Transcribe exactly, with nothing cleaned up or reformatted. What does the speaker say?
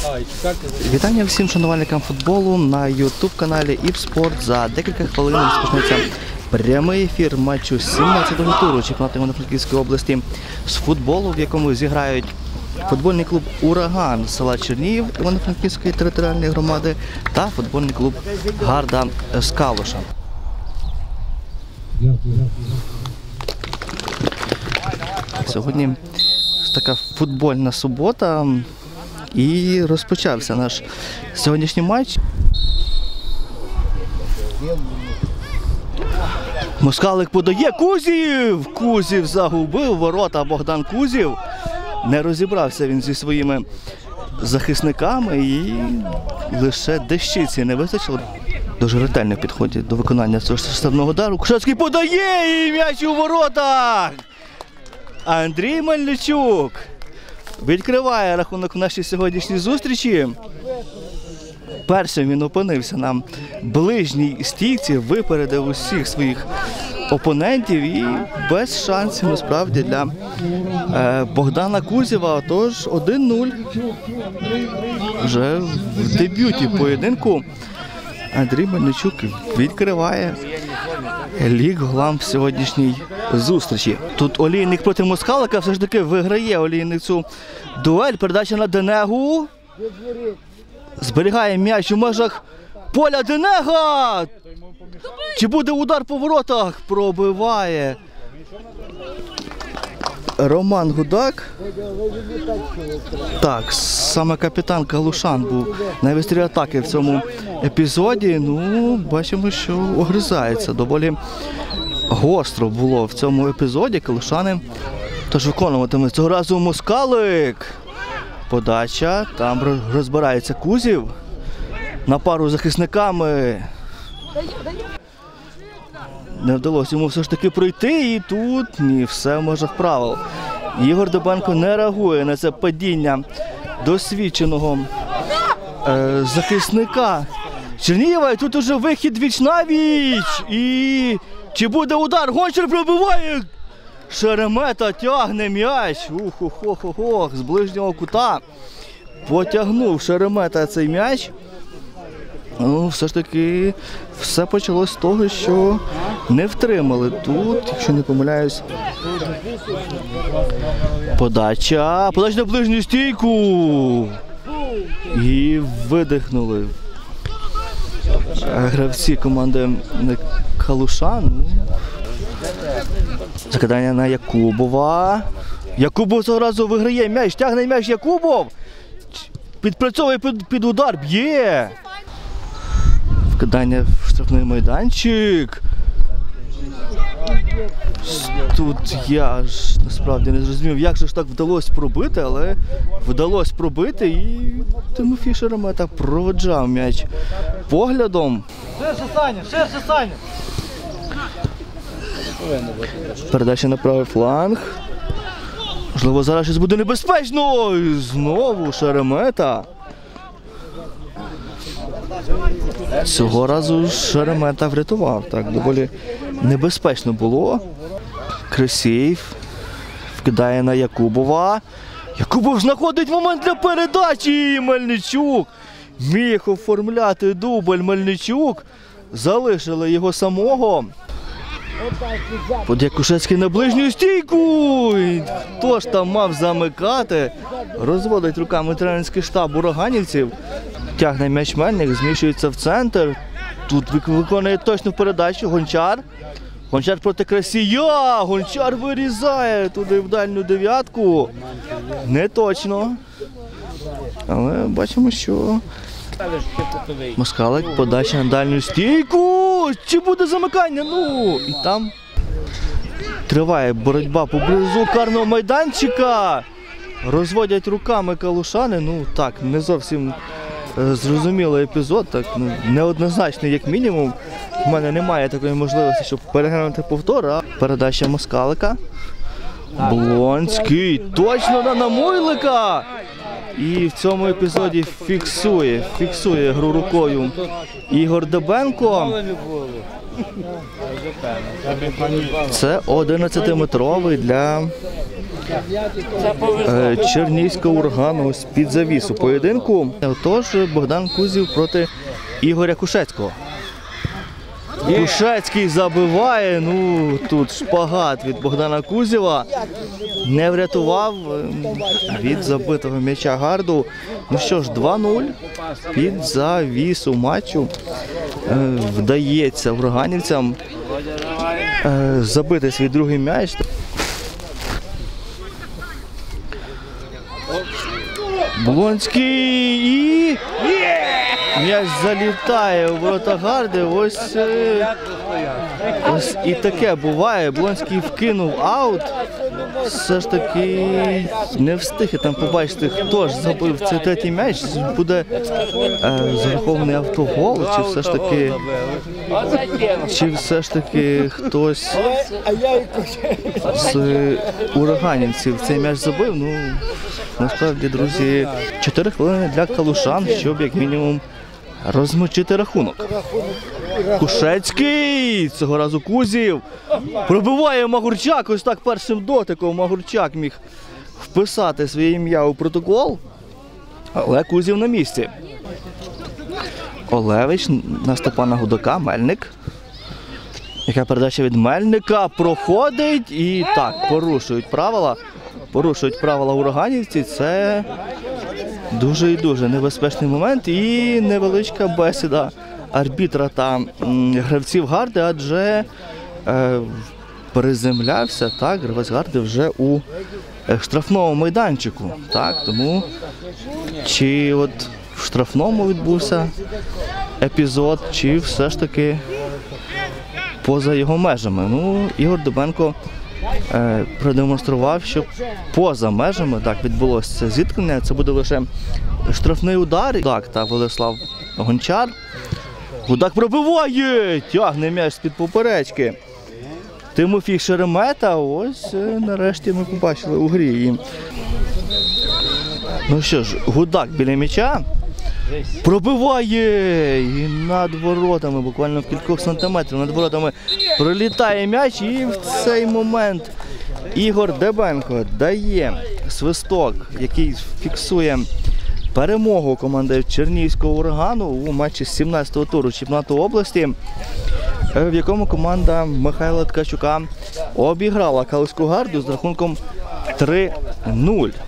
Вітання всім шанувальникам футболу на ютуб-каналі «Іпспорт». За декілька хвилин розпочнеться прямий ефір матчу сімнадцятого туру чемпіонату Івано-Франківської області з футболу, в якому зіграють футбольний клуб «Ураган» з села Чернігів Івано-Франківської територіальної громади та футбольний клуб «Гарда» з Калуша. Сьогодні така футбольна субота і розпочався наш сьогоднішній матч. Москалик подає, Кузів! Кузів загубив ворота. Богдан Кузів. Не розібрався він зі своїми захисниками і лише дещиці не вистачило. Дуже ретельно підходить до виконання цього штрафного удару. Кушацький подає і м'яч у воротах! Андрій Мельничук відкриває рахунок в нашій сьогоднішній зустрічі. Першим він опинився на ближній стійці, випередив усіх своїх опонентів і без шансів насправді для е, Богдана Кузєва. Тож один нуль вже в дебюті поєдинку. Андрій Мельничук відкриває лік голам в сьогоднішній зустрічі. Тут Олійник проти Москалика, все ж таки виграє Олійник цю дуель. Передача на Денегу. Зберігає м'яч у межах поля Денега. Чи буде удар по воротах? Пробиває Роман Гудак. Так, саме капітан Калушан був на вистрілі атаки в цьому епізоді. Ну, бачимо, що огризається. Доволі гостро було в цьому епізоді. Калушани тож виконуватиме цього разу Москалик. Подача, там розбирається Кузів на пару з захисниками. Не вдалося йому все ж таки пройти, і тут ні, все в межах правил. Ігор Дебенко не реагує на це падіння досвідченого е, захисника Чернігова. І тут уже вихід віч-навіч. І чи буде удар? Гончар пробиває. Шеремета тягне м'яч. Ух-ох-ох-ох, з ближнього кута потягнув Шеремета цей м'яч. Ну, все ж таки, все почалось з того, що не втримали тут, якщо не помиляюсь. Подача, подача на ближню стійку. І видихнули гравці команди Калушан. Закидання на Якубова. Якубов цього разу виграє м'яч, тягне м'яч Якубов. Підпрацьовує під, під удар, б'є. Вкидання в штрафний майданчик. Тут я ж насправді не зрозумів, як же ж так вдалося пробити, але вдалося пробити і Тимофій Шеремета проведжав м'яч поглядом. Ширше, Саня, ширше, Саня! Передача на правий фланг. Можливо, зараз щось буде небезпечно. І знову Шеремета. Цього разу Шеремета врятував. Так, доволі небезпечно було. Крисєєв вкидає на Якубова. Якубов знаходить момент для передачі. І Мельничук міг оформляти дубль. Мельничук. Залишили його самого. Подає Кушецький на ближню стійку. Хто ж там мав замикати? Розводить руками тренерський штаб ураганівців. Тягне м'яч Мельник, зміщується в центр. Тут виконує точну передачу Гончар. Гончар проти Красія. Гончар вирізає туди в дальню дев'ятку. Не точно. Але бачимо, що Москалик, подача на дальню стійку. Чи буде замикання? Ну, і там триває боротьба поблизу карного майданчика. Розводять руками калушани. Ну, так, не зовсім зрозумілий епізод, так, ну, неоднозначний як мінімум. У мене немає такої можливості, щоб переглянути повтор, а передача Москалика. Блонський точно на Намойлика. І в цьому епізоді фіксує, фіксує гру рукою Ігор Дебенко. Це одинадцятиметровий для е, Чернігівського урагану з-під завісу поєдинку. Отож, Богдан Кузів проти Ігоря Кушецького. Кушецький забиває, ну тут шпагат від Богдана Кузєва. Не врятував е, від забитого м'яча гарду. Ну що ж, два нуль під завісу матчу. Е, вдається ураганівцям е, забити свій другий м'яч. Блонський і м'яч залітає у ворота гарди. Ось, е, ось і таке буває. Блонський вкинув аут. Все ж таки не встиг я там побачити, хто ж забив цей третій м'яч. Буде е, зарахований автогол, чи все ж таки чи все ж таки хтось з ураганівців цей м'яч забив. Ну, насправді, друзі, чотири хвилини для калушан, щоб як мінімум розмочити рахунок. Кушецький, цього разу Кузів, пробиває Магурчак, ось так першим дотиком Магурчак міг вписати своє ім'я у протокол, але Кузів на місці. Олевич на Степана Гудака, Мельник. Яка передача від Мельника проходить і так, порушують правила. Порушують правила ураганівці, це дуже і дуже небезпечний момент і невеличка бесіда арбітра та м, гравців гарди, адже е, приземлявся, так, гравець гарди вже у е, штрафному майданчику, так, тому чи от в штрафному відбувся епізод, чи все ж таки поза його межами. Ну, Ігор Дебенко Е, продемонстрував, що поза межами так відбулося це зіткнення. Це буде лише штрафний удар. Так, та Владислав Гончар. Гудак пробиває! Тягне м'яч з-під поперечки. Тимофій Шеремета. Ось е, нарешті ми побачили у грі її. Ну що ж, Гудак біля м'яча. Пробиває! І над воротами, буквально в кількох сантиметрів над воротами пролітає м'яч, і в цей момент Ігор Дебенко дає свисток, який фіксує перемогу команди Чернігівського урагану у матчі з сімнадцятого туру чемпіонату області, в якому команда Михайла Ткачука обіграла Калузьку гарду з рахунком три нуль.